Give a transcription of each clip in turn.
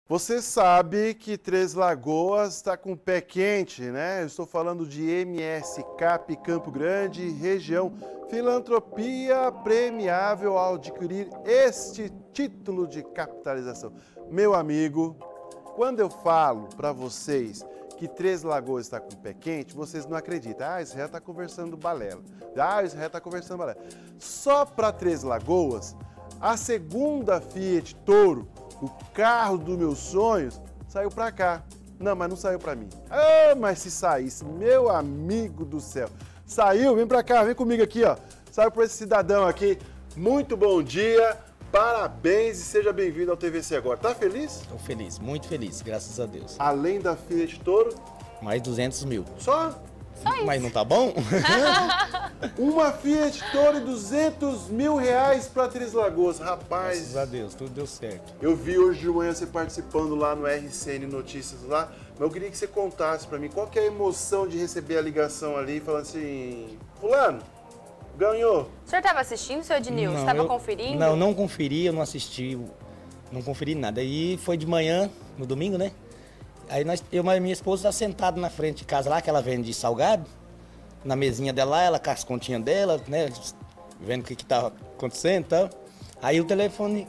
Você sabe que Três Lagoas está com o pé quente, né? Eu estou falando de MS Cap Campo Grande, região. Filantropia premiável ao adquirir este título de capitalização. Meu amigo, quando eu falo para vocês que Três Lagoas está com o pé quente, vocês não acreditam. Ah, Israel está conversando balela. Ah, Israel está conversando balela. Só para Três Lagoas, a segunda Fiat Toro, o carro dos meus sonhos, saiu para cá. Não, mas não saiu para mim. Ah, mas se saísse, meu amigo do céu. Saiu, vem para cá, vem comigo aqui, ó. Saiu para esse cidadão aqui. Muito bom dia, parabéns e seja bem-vindo ao TVC Agora. Tá feliz? Estou feliz, muito feliz, graças a Deus. Além da Fiat Toro? Mais 200 mil. Só? Só isso. Mas não tá bom? Uma Fiat Toro e 200 mil reais para Três Lagoas. Rapaz, Graças a Deus, tudo deu certo. eu vi hoje de manhã você participando lá no RCN Notícias lá, mas eu queria que você contasse para mim qual que é a emoção de receber a ligação ali, falando assim, fulano, ganhou. O senhor estava assistindo, seu Ednilson? Estava conferindo? Não, não conferi, eu não assisti, não conferi nada. Aí foi de manhã, no domingo, né? Aí eu e minha esposa tá sentada na frente de casa lá, que ela vende salgado, na mesinha dela lá, ela com as continhas dela, né? Vendo o que tava acontecendo e tal. Aí o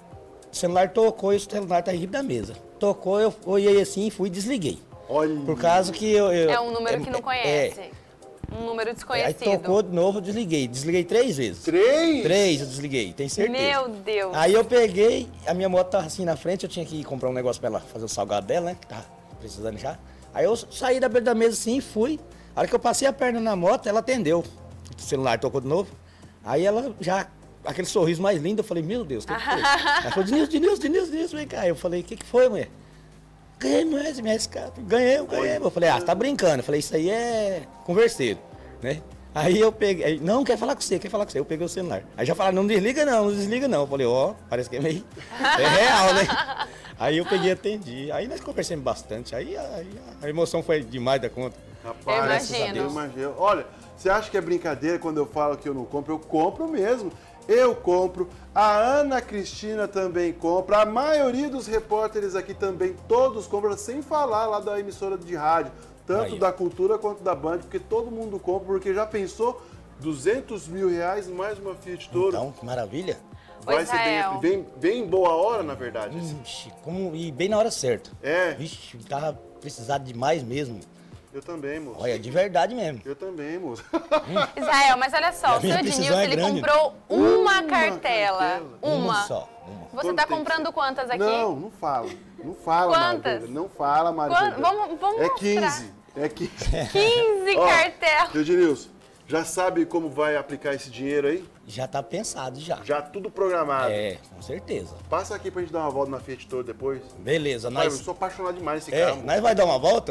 celular tocou e o celular tá em riba da mesa. Tocou, eu olhei assim e fui e desliguei. Olha. Por causa que eu É um número que não conhece. Um número desconhecido. Aí tocou de novo, eu desliguei. Desliguei 3 vezes. 3? 3 eu desliguei, tenho certeza. Meu Deus. Aí eu peguei, a minha moto tava assim na frente, eu tinha que ir comprar um negócio pra ela fazer o salgado dela, né? Que tá precisando já. Aí eu saí da beira da mesa assim e fui. A hora que eu passei a perna na moto, ela atendeu. O celular tocou de novo. Aí ela já, aquele sorriso mais lindo, eu falei, meu Deus, o que foi? Ela falou, Denilson, vem cá. Eu falei, o que foi, mulher? Ganhei mais, minha escapa. Ganhei. Eu falei, você tá brincando. Eu falei, isso aí é converseiro, né? Aí eu peguei, não, quer falar com você. Eu peguei o celular. Aí já falaram, não desliga não. Eu falei, parece que é meio, é real, né? Aí eu peguei e atendi. Aí nós conversamos bastante. Aí a emoção foi demais da conta. Rapaz, Eu imagino. Olha, você acha que é brincadeira quando eu falo que eu não compro? Eu compro mesmo. Eu compro, a Ana Cristina também compra, a maioria dos repórteres aqui também, todos compram, sem falar lá da emissora de rádio, tanto da Cultura quanto da Band, porque todo mundo compra, porque já pensou, 200 mil reais mais uma Fiat Toro. Então, que maravilha. Vai ser bem boa hora, na verdade. Ixi, e bem na hora certa. É. Vixe, tava precisado demais mesmo. Eu também, moço. Olha, de verdade mesmo. Eu também, moço. Israel, mas olha só, o seu Ednilson, ele comprou uma cartela. Uma só. Você tá comprando quantas aqui? Não fala. Não fala, Quantas? Maria. Não fala, Maria. Vamos É mostrar. 15. É 15. 15 cartelas. Seu Ednilson, já sabe como vai aplicar esse dinheiro aí? Já tá pensado, já. Já tudo programado. É, com certeza. Passa aqui pra gente dar uma volta na Fiat Toro depois. Beleza, Pai, eu nós... sou apaixonado demais nesse carro. nós vai dar uma volta?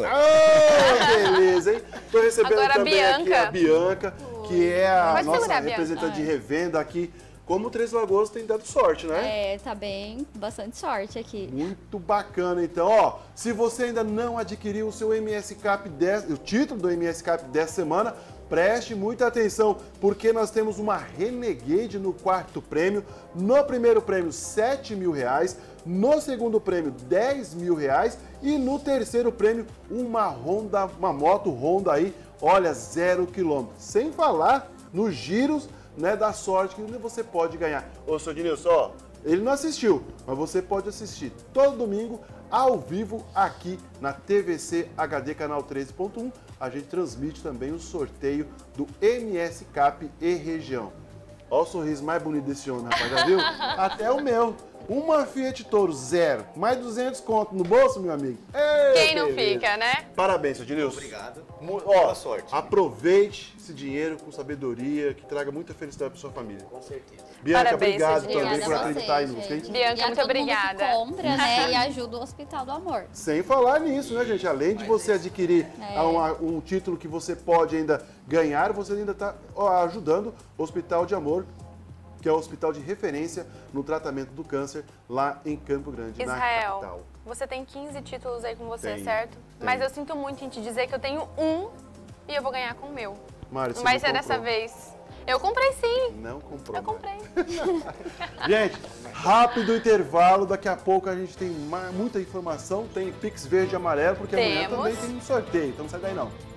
Beleza, hein? Tô recebendo Agora também aqui a Bianca, que é a Pode nossa segurar, Bianca. representante de revenda aqui. Como Três Lagoas tem dado sorte, né? É, tá bem, bastante sorte aqui. Muito bacana, então, ó, se você ainda não adquiriu o seu MS Cap 10, o título do MS Cap 10 semana, preste muita atenção, porque nós temos uma Renegade no quarto prêmio, no primeiro prêmio 7 mil reais, no segundo prêmio 10 mil reais e no terceiro prêmio uma moto Honda aí, olha, 0 km. Sem falar nos giros, né, da sorte que você pode ganhar. Ô, seu Denilson, ó, ele não assistiu, mas você pode assistir todo domingo, ao vivo, aqui na TVC HD Canal 13.1. A gente transmite também o sorteio do MS Cap e região. Olha o sorriso mais bonito desse homem, rapaz, já viu? Até o meu. Uma Fiat Toro, 0. Mais 200 conto no bolso, meu amigo. Ei, Quem não beleza. fica, né? Parabéns, seu Denilson. Obrigado. Boa sorte. Aproveite esse dinheiro com sabedoria, que traga muita felicidade para sua família. Com certeza. Bianca, Parabéns, obrigado seu Denilson. também por Obrigada a acreditar em vocês, nós. gente. Bianca, E a muito todo mundo obrigada. que compra, né, e ajuda o Hospital do Amor. Sem falar nisso, né, gente? Além de você adquirir um título que você pode ainda ganhar, você ainda está ajudando o Hospital de Amor, que é o hospital de referência no tratamento do câncer lá em Campo Grande, na capital. Israel, você tem 15 títulos aí com você, Tenho, certo? tenho. Mas eu sinto muito em te dizer que eu tenho um e eu vou ganhar com o meu. Mário, Não você vai não ser dessa comprou. vez. Eu comprei sim. Não comprou. Eu comprei. Gente, rápido intervalo. Daqui a pouco a gente tem muita informação. Tem Pix verde e amarelo, porque amanhã Temos. também tem um sorteio. Então não sai daí não.